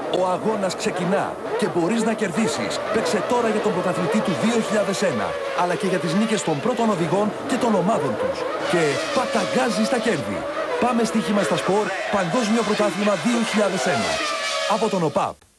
Ο αγώνας ξεκινά και μπορείς να κερδίσεις. Παίξε τώρα για τον πρωταθλητή του 2001, αλλά και για τις νίκες των πρώτων οδηγών και των ομάδων τους. Και παταγκάζει στα κέρδη. Πάμε στοίχημα στα σπορ, Παγκόσμιο Πρωτάθλημα 2001. Από τον ΟΠΑΠ.